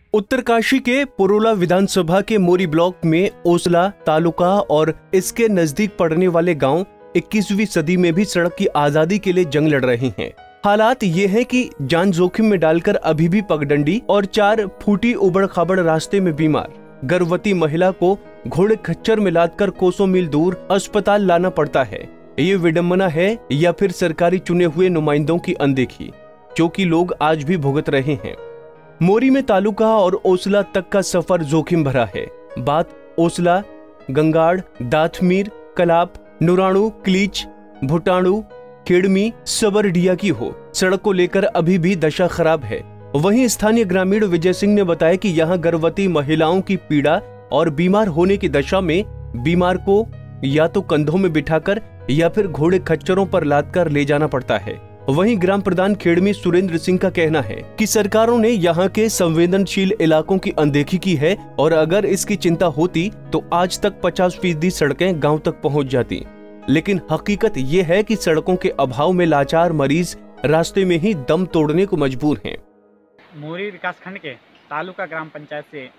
उत्तरकाशी के पुरोला विधानसभा के मोरी ब्लॉक में ओसला तालुका और इसके नजदीक पड़ने वाले गांव 21वीं सदी में भी सड़क की आजादी के लिए जंग लड़ रहे हैं। हालात ये है कि जान जोखिम में डालकर अभी भी पगडंडी और 4 फुटी उबड़ खाबड़ रास्ते में बीमार गर्भवती महिला को घोड़े खच्चर में लादकर कोसों मील दूर अस्पताल लाना पड़ता है। ये विडंबना है या फिर सरकारी चुने हुए नुमाइंदों की अनदेखी, जो कि लोग आज भी भुगत रहे हैं। मोरी में तालुका और ओसला तक का सफर जोखिम भरा है। बात ओसला, गंगाड़, दाथमीर, कलाप, नुराणु, क्लीच, भुटाणु, खेड़मी, सबरडिया की हो, सड़क को लेकर अभी भी दशा खराब है। वहीं स्थानीय ग्रामीण विजय सिंह ने बताया कि यहाँ गर्भवती महिलाओं की पीड़ा और बीमार होने की दशा में बीमार को या तो कंधों में बिठाकर या फिर घोड़े खच्चरों पर लादकर ले जाना पड़ता है। वहीं ग्राम प्रधान खेड़मी सुरेंद्र सिंह का कहना है कि सरकारों ने यहाँ के संवेदनशील इलाकों की अनदेखी की है और अगर इसकी चिंता होती तो आज तक 50% सड़कें गांव तक पहुँच जाती। लेकिन हकीकत ये है कि सड़कों के अभाव में लाचार मरीज रास्ते में ही दम तोड़ने को मजबूर हैं। मोरी विकासखंड के तालुका ग्राम पंचायत से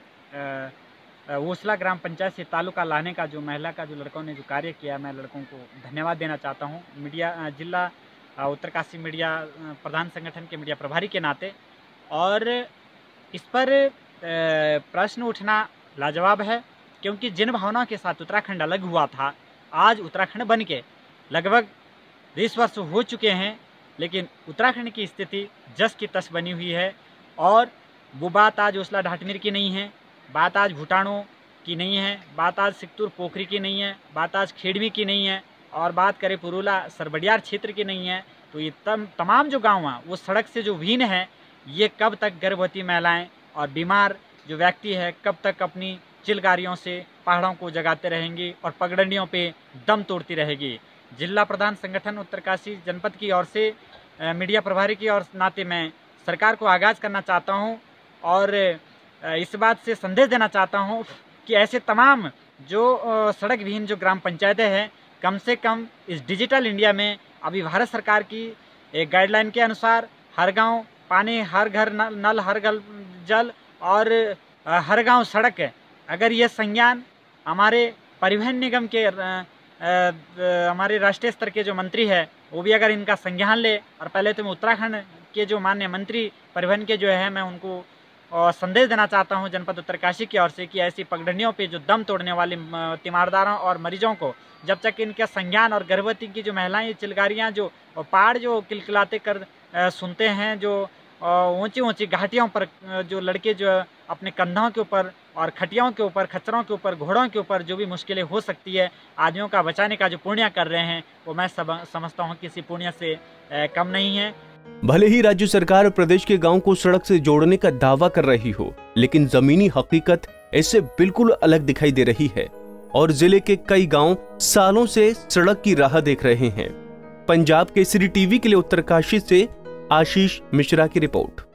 ओसला ग्राम पंचायत से तालुका लाने का जो महिला का जो लड़कों ने जो कार्य किया, मैं लड़कों को धन्यवाद देना चाहता हूँ। मीडिया जिला उत्तरकाशी मीडिया प्रधान संगठन के मीडिया प्रभारी के नाते, और इस पर प्रश्न उठना लाजवाब है, क्योंकि जिन भावनाओं के साथ उत्तराखंड अलग हुआ था, आज उत्तराखंड बन के लगभग 20 वर्ष हो चुके हैं, लेकिन उत्तराखंड की स्थिति जस की तस बनी हुई है। और वो बात आज ओसला ढाटमीर की नहीं है, बात आज भुटाणु की नहीं है, बात आज सिकतुर पोखरी की नहीं है, बात आज खेड़मी की नहीं है, और बात करें पुरोला सरबडियार क्षेत्र की नहीं है। तो ये तमाम जो गाँव हैं वो सड़क से जो वीन है, ये कब तक गर्भवती महिलाएं और बीमार जो व्यक्ति है कब तक अपनी चिलगारियों से पहाड़ों को जगाते रहेंगी और पगडंडियों पे दम तोड़ती रहेगी। जिला प्रधान संगठन उत्तरकाशी जनपद की ओर से मीडिया प्रभारी की ओर नाते मैं सरकार को आगाज़ करना चाहता हूँ और इस बात से संदेश देना चाहता हूँ कि ऐसे तमाम जो सड़क विहीन जो ग्राम पंचायतें हैं, कम से कम इस डिजिटल इंडिया में अभी भारत सरकार की एक गाइडलाइन के अनुसार हर गांव पानी, हर घर नल, हर घर जल और हर गांव सड़क है। अगर ये संज्ञान हमारे परिवहन निगम के हमारे राष्ट्रीय स्तर के जो मंत्री है वो भी अगर इनका संज्ञान ले, और पहले तो मैं उत्तराखंड के जो माननीय मंत्री परिवहन के जो है मैं उनको संदेश देना चाहता हूं जनपद उत्तरकाशी की ओर से कि ऐसी पगडंडियों पे जो दम तोड़ने वाले तीमारदारों और मरीजों को जब तक इनका संज्ञान, और गर्भवती की जो महिलाएं चिलगारियां जो पहाड़ जो किलकिलाते कर सुनते हैं, जो ऊंची ऊंची घाटियों पर जो लड़के जो अपने कंधों के ऊपर और खटियों के ऊपर, खच्चरों के ऊपर, घोड़ों के ऊपर जो भी मुश्किलें हो सकती है आदमियों का बचाने का जो पुण्य कर रहे हैं, वो मैं समझता हूँ किसी पुण्य से कम नहीं है। भले ही राज्य सरकार प्रदेश के गांव को सड़क से जोड़ने का दावा कर रही हो, लेकिन जमीनी हकीकत इससे बिल्कुल अलग दिखाई दे रही है और जिले के कई गांव सालों से सड़क की राह देख रहे हैं। पंजाब केसरी टीवी के लिए उत्तरकाशी से आशीष मिश्रा की रिपोर्ट।